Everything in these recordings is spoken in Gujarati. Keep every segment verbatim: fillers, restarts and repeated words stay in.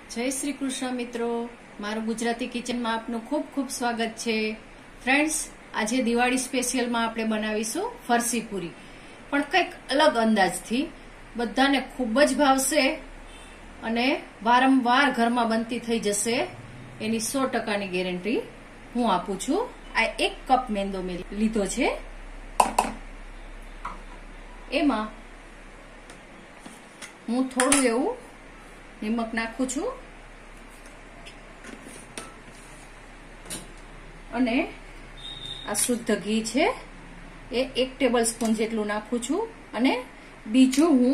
जय श्री कृष्ण मित्रों, मारू गुजराती किचन में आपनु खूब खूब स्वागत छे। फ्रेंड्स, आज दिवाળી स्पेशियल में आपणे बनावीशुं फरसी पूरी, पण कंईक अलग अंदाजथी। बधाने खूब ज भावशे अने वारंवार घरमां बनती थई जशे एनी सौ टकानी गेरंटी हूँ आपू छुं। आ एक कप मेंदो में लीधो छे, एमां हूँ थोड़ुं एवुं निमक नाखू छू अने आ शुद्ध घी छे ए एक टेबल स्पून जेटलू नाखू छू अने बीजू हूँ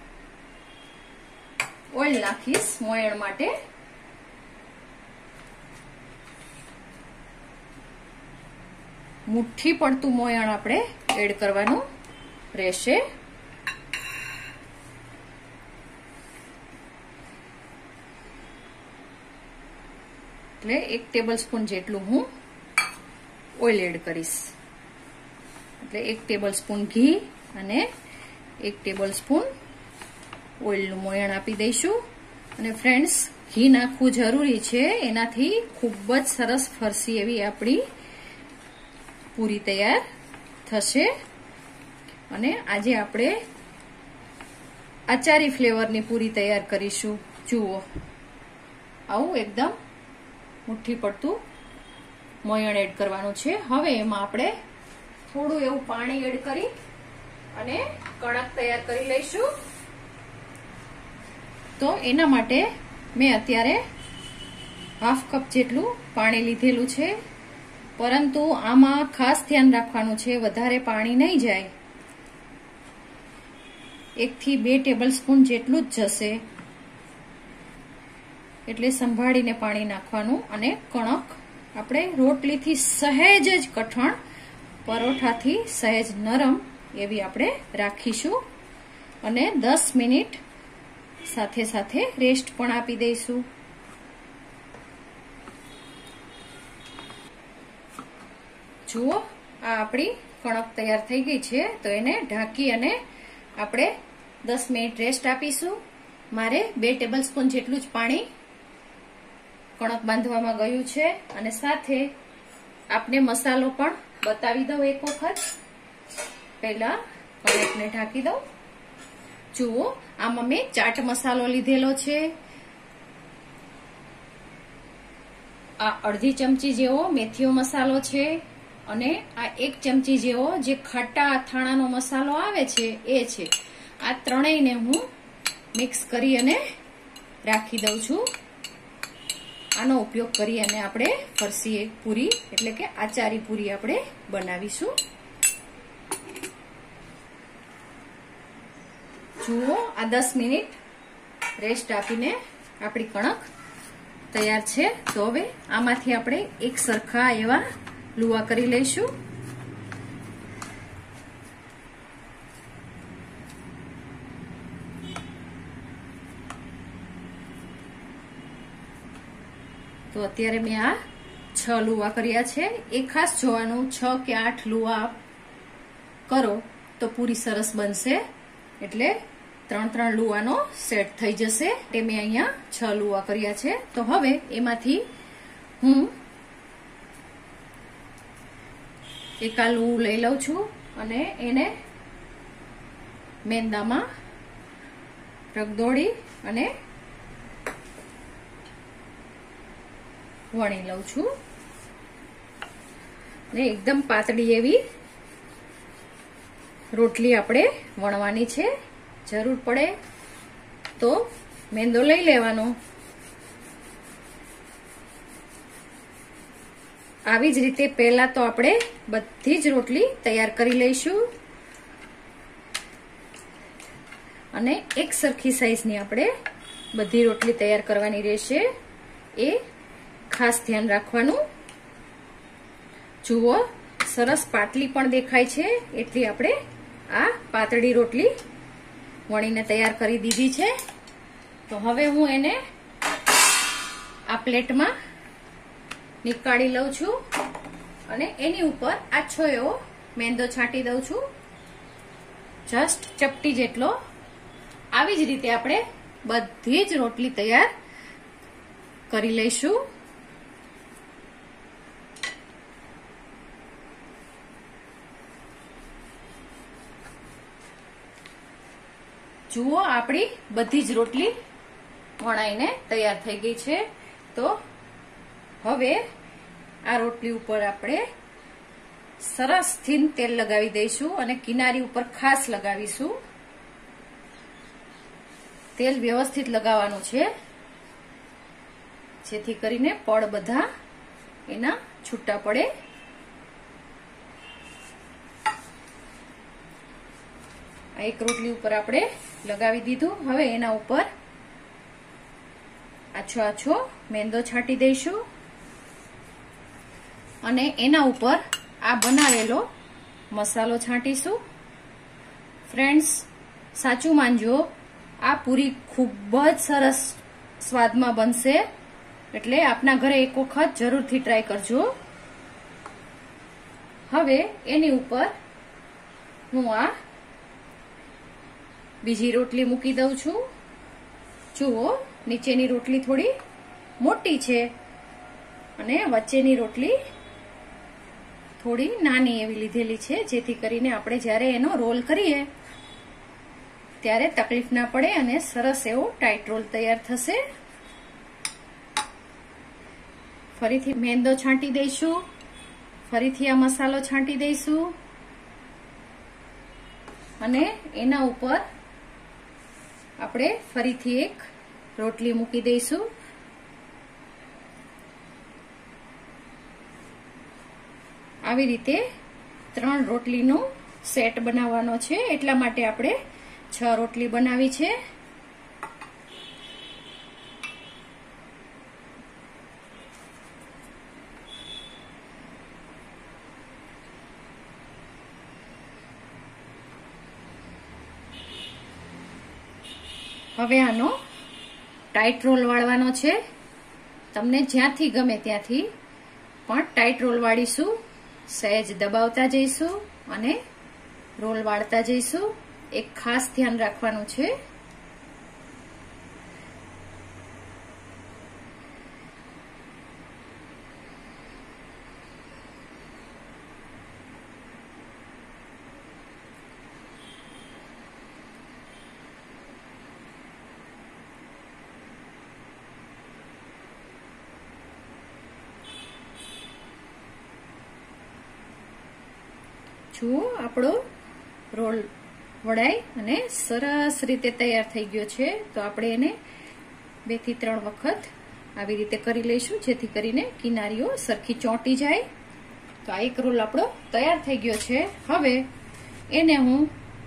ऑइल नाखीश मोयण माटे। मुठ्ठी पड़तुं मोयण आपणे एड करवानुं रहेशे। એટલે એક ટેબલ સ્પૂન જેટલું હું ઓઇલ એડ કરીશ, એટલે એક ટેબલ સ્પૂન ઘી અને એક ટેબલ સ્પૂન ઓઇલનું મોયણ આપી દઈશું। અને ફ્રેન્ડ્સ, ઘી નાખવું જરૂરી છે, એનાથી ખૂબ જ સરસ ફરસી એવી આપણી પૂરી તૈયાર થશે। અને આજે આપણે આચારી ફ્લેવરની પૂરી તૈયાર કરીશું। જુઓ, આવું એકદમ मुठ्ठी पड़तू मोयण एड करवानुं छे। हवे एमां आपणे थोड़ुं एवुं पाणी एड करी अने कणक तैयार करी लईशुं। तो एना माटे मैं अत्यारे हाफ कप जेटलुं पाणी लीधेलुं छे, परंतु आमां खास ध्यान राखवानुं छे वधारे पाणी नहीं जाय, एक थी बे टेबल स्पून जेटलुं ज जशे, એટલે સંભાળીને પાણી નાખવાનું। અને કણક આપણે રોટલીથી સહેજ જ કઠણ, પરોઠાથી સહેજ નરમ એવી આપણે રાખીશું અને દસ મિનિટ સાથે સાથે રેસ્ટ પણ આપી દઈશું। જુઓ, આ આપણી કણક તૈયાર થઈ ગઈ છે, તો એને ઢાંકી અને આપણે દસ મિનિટ રેસ્ટ આપીશું। મારે બે ટેબલ સ્પૂન જેટલું જ પાણી कणक बांधवामां गयुं छे अने साथे आपने मसालो पण बतावी दઉં एक वखत। पहेला कणकने ढांकी दઉં। जुओ, आमां मैं चाट मसालो लीधेलो छे, आ अर्धी चमची जेवो मेथीओ मसालो छे अने आ एक चमची जेवो जे खाटा અથાણાનો मसालो आवे छे ए छे। आ त्रणेयने हूँ मिक्स करी अने राखी दઉં છું। आनो उपयोग करी अने आपणे फरसी पूरी एटले के आचारी पूरी आपणे बनावीशुं। जुओ, आ दस मिनिट रेस्ट आपीने आपणी कणक तैयार छे। तो हवे आमांथी आपणे एक सरखा एवा लूवा करी लईशुं। तो अत्यारे मैं आ छ लूवा कर्या छे। एक खास जोवानुं, छ के आठ लूवा करो तो पूरी सरस बनशे, एटले त्रण त्रण लूवानो सेट थई जशे। ते मैं अहींया छ लूवा कर्या छे। तो हवे एमांथी हूँ एक आ लूवुं लई लઉં છું અને એને મેંદામાં રગદોળી અને वणी लઉં છું ને એકદમ પાતળી એવી રોટલી આપણે વણવાની છે। જરૂર પડે તો મેંદો લઈ લેવાનો। આવી જ રીતે પહેલા તો આપણે બધી જ રોટલી તૈયાર કરી લઈશું અને એક સરખી સાઈઝની આપણે બધી રોટલી તૈયાર કરવાની રહેશે। એ खास ध्यान राखवानुं। जुओ, सरस पाटली पण देखाय छे, एटली आपणे आ पातળી रोटली वणीने तैयार करी दीधी छे। तो हवे हूँ एने आ प्लेटमां निकाળી लઉં છું અને એની ઉપર આછો એવો મેંદો છાંટી દઉં છું, જસ્ટ ચપટી જેટલો। આવી જ રીતે આપણે બધી જ રોટલી તૈયાર કરી લઈશું. જુઓ, આપણી બધી જ રોટલી વણાઈને તૈયાર થઈ ગઈ છે. તો હવે આ રોટલી ઉપર આપણે સરસ થીન તેલ લગાવી દઈશું અને કિનારી ઉપર ખાસ લગાવીશું. તેલ વ્યવસ્થિત લગાવવાનું છે જેથી કરીને પડ બધા એના છૂટા પડે. આ એક રોટલી ઉપર આપણે લગાવી દીધું. હવે એના ઉપર આછો આછો મેંદો છાંટી દઈશું અને એના ઉપર આ બનાવેલો મસાલો છાંટીશું. ફ્રેન્ડ્સ, સાચું માનજો, આ પૂરી ખૂબ જ સરસ સ્વાદમાં બનશે, એટલે આપના ઘરે એક વખત જરૂરથી ટ્રાય કરજો. હવે એની ઉપર હું આ બીજી રોટલી મૂકી દઉં છું. જુઓ, નીચેની રોટલી થોડી મોટી છે અને વચ્ચેની રોટલી થોડી નાની એવી લીધેલી છે, જેથી કરીને આપણે જ્યારે એનો રોલ કરીએ ત્યારે તકલીફ ના પડે અને સરસ એવો ટાઈટ રોલ તૈયાર થશે. ફરીથી મેંદો છાંટી દઈશું, ફરીથી આ મસાલો છાંટી દઈશું અને એના ઉપર આપણે ફરીથી એક રોટલી મૂકી દઈશું. આવી રીતે ત્રણ રોટલીનો સેટ બનાવવાનો છે, એટલા માટે આપણે છ રોટલી બનાવી છે. હવે આનો ટાઈટ રોલ વાળવાનો છે. તમને જ્યાંથી ગમે ત્યાંથી પણ ટાઈટ રોલ વાળીશું. સહેજ દબાવતા જઈશું અને રોલ વાળતા જઈશું. એક ખાસ ધ્યાન રાખવાનું છે. જુઓ, આપણો રોલ વળાઈ અને સરસ રીતે તૈયાર થઈ ગયો છે. તો આપણે એને બે થી ત્રણ વખત આવી રીતે કરી લઈશું, જેથી કરીને કિનારીઓ સરખી ચોંટી જાય. તો આ એક રોલ આપણો તૈયાર થઈ ગયો છે. હવે એને હું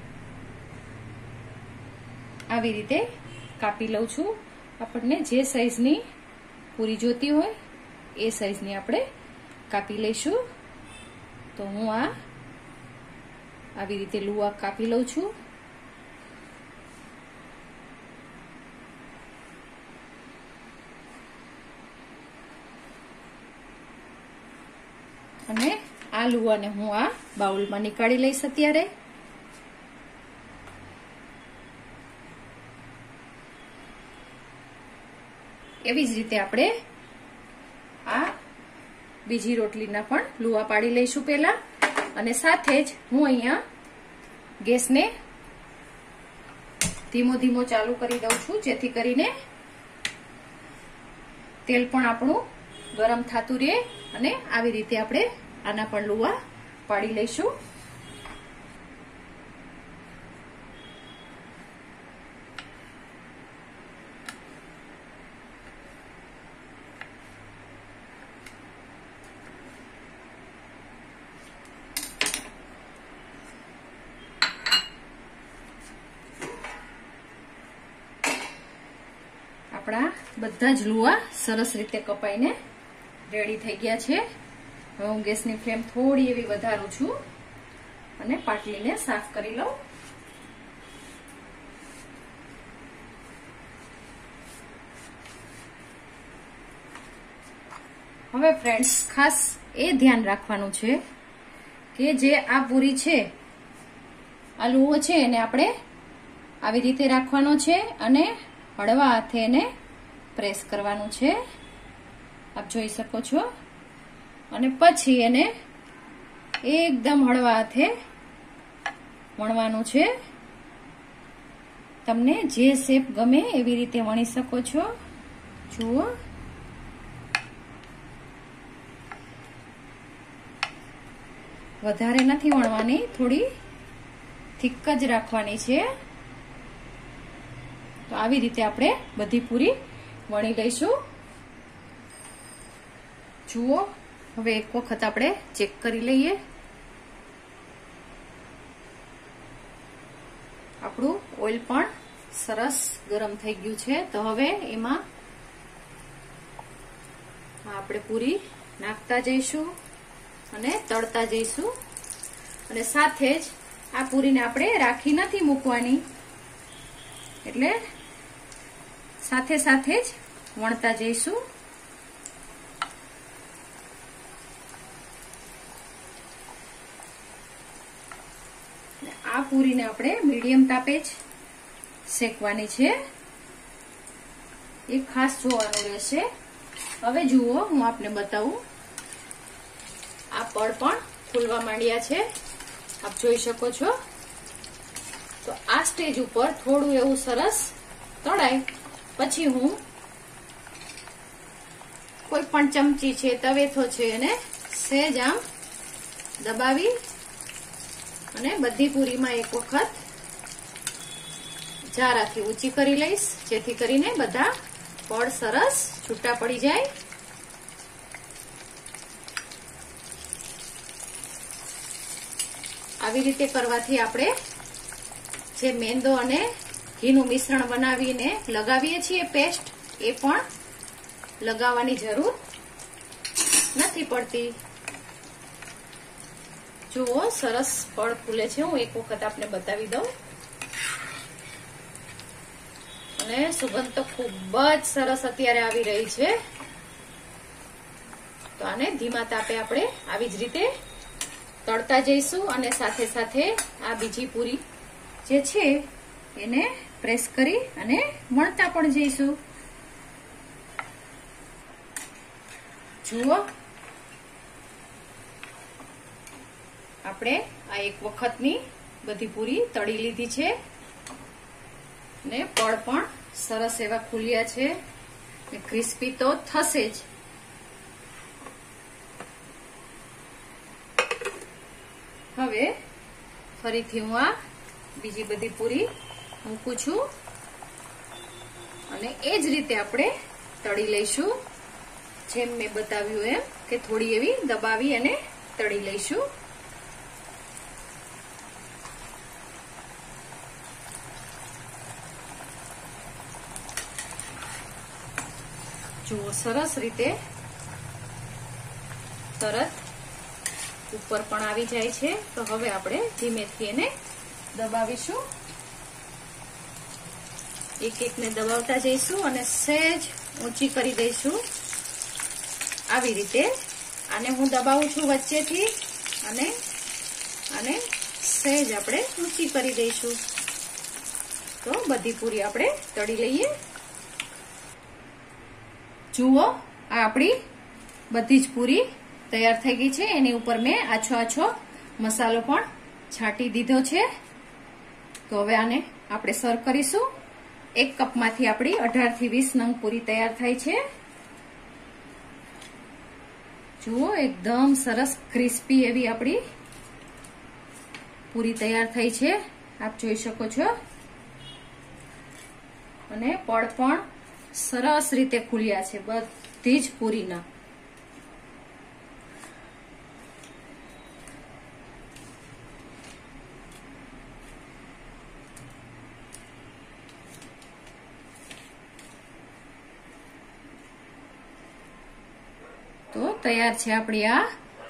આવી રીતે કાપી લઉં છું. આપણને જે સાઈઝની પૂરી જોતી હોય એ સાઈઝની આપણે કાપી લઈશું. તો હું આ આવી રીતે લુઆ કાપી લઉં છું. અને આ લુઆને હું આ બાઉલમાં નીકાળી લઈશ અત્યારે. એવી જ રીતે આપણે આ બીજી રોટલીના પણ લુઆ પાડી લઈશું પહેલા. અને સાથે જ હું અહીંયા ગેસને ધીમો ધીમો ચાલુ કરી દઉં છું, જેથી કરીને તેલ પણ આપણું ગરમ થતું રહે અને આવી રીતે આપણે આના પણ લુઆ પાડી લઈશું. આપણા બધા જ લુઆ સરસ રીતે કપાઈને રેડી થઈ ગયા છે. હવે હું ગેસની ફ્લેમ થોડી એવી વધારું છું અને પાટલીને સાફ કરી લઉં. હવે ફ્રેન્ડ્સ, ખાસ એ ધ્યાન રાખવાનું છે કે જે આ પૂરી છે, આ લુઓ છે, એને આપણે આવી રીતે રાખવાનો છે અને હળવા હાથે એને પ્રેસ કરવાનું છે. આપ જોઈ શકો છો. અને પછી એને એકદમ હળવા હાથે વણવાનું છે. તમને જે શેપ ગમે એવી રીતે વણી શકો છો. જુઓ, વધારે નથી વણવાની, થોડી થીક જ રાખવાની છે. તો આવી રીતે આપણે બધી પૂરી વણી લઈશું. જુઓ, હવે એક વખત આપણે ચેક કરી લઈએ. આપણું ઓઇલ પણ સરસ ગરમ થઈ ગયું છે. તો હવે એમાં આપણે પૂરી નાખતા જઈશું અને તળતા જઈશું. અને સાથે જ આ પૂરીને આપણે રાખી નથી મૂકવાની, એટલે સાથે સાથે જ વણતા જઈશું. આ પૂરીને આપણે મીડિયમ તાપે જ શેકવાની છે. એ ખાસ જોવાનું રહેશે. હવે જુઓ, હું આપને બતાવું. આ પડ પણ ફૂલવા માંડ્યા છે, આપ જોઈ શકો છો. તો આ સ્ટેજ ઉપર થોડું એવું સરસ તળાય પછી હું કોઈ પણ ચમચી છે, તવેથો છે, એને સહેજ આમ દબાવી અને બધી પૂરીમાં એક વખત જારાથી ઊંચી કરી લઈશ, જેથી કરીને બધા પડ સરસ છૂટા પડી જાય. આવી રીતે કરવાથી આપણે જે મેંદો અને ઘીનું મિશ્રણ બનાવીને લગાવીએ છીએ પેસ્ટ, એ પણ લગાવવાની જરૂર નથી પડતી. જુઓ, સરસ પડ ફૂલે છે. હું એક વખત આપને બતાવી દઉં. અને સુગંધ તો ખૂબ જ સરસ અત્યારે આવી રહી છે. તો આને ધીમા તાપે આપણે આવી જ રીતે તળતા જઈશું અને સાથે સાથે આ બીજી પૂરી જે છે એને પ્રેસ કરી અને વણતા પણ જઈશું. જુઓ, આપણે આ એક વખતની બધી પૂરી તળી લીધી છે ને પડ પણ સરસ એવા ખુલ્યા છે. ક્રિસ્પી તો થશે જ. હવે ફરીથી હું આ બીજી બધી પૂરી મૂકું છું અને એ જ રીતે આપણે તળી લઈશું, જેમ મેં બતાવ્યું એમ કે થોડી એવી દબાવી અને તળી લઈશું. જુઓ, સરસ રીતે તરત ઉપર પણ આવી જાય છે. તો હવે આપણે ધીમેથી એને દબાવીશું. એક એકને દબાવતા જઈશું અને સહેજ ઊંચી કરી દઈશું. આવી રીતે આને હું દબાવું છું વચ્ચેથી અને આને સહેજ આપણે ઊંચી કરી દઈશું. તો બધી પૂરી આપણે તળી લઈએ. જુઓ, આ આપણી બધી જ પૂરી તૈયાર થઈ ગઈ છે. એની ઉપર મેં આછો આછો મસાલો પણ છાંટી દીધો છે. તો હવે આને આપણે સર્વ કરીશું. એક કપમાંથી આપણી અઢાર થી વીસ નંગ પૂરી તૈયાર થાય છે. જુઓ, એકદમ સરસ ક્રિસ્પી એવી આપણી પૂરી તૈયાર થઈ છે, આપ જોઈ શકો છો. અને પડ પણ સરસ રીતે ખુલ્યા છે બધી જ પૂરીના. તો તૈયાર છે આપણી આ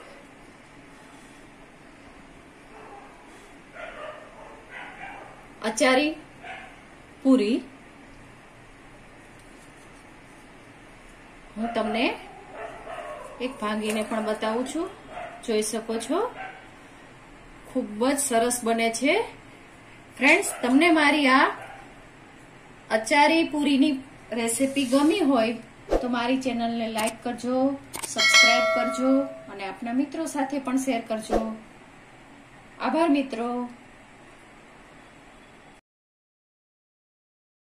અચારી પૂરી. હું તમને એક ભાંગીને પણ બતાવું છું, જોઈ શકો છો. ખૂબ જ સરસ બને છે. ફ્રેન્ડ્સ, તમને મારી આ અચારી પૂરીની રેસીપી ગમી હોય તો મારી ચેનલને લાઈક કરજો, સબસ્ક્રાઇબ કરજો અને આપના મિત્રો સાથે પણ શેર કરજો. આભાર મિત્રો.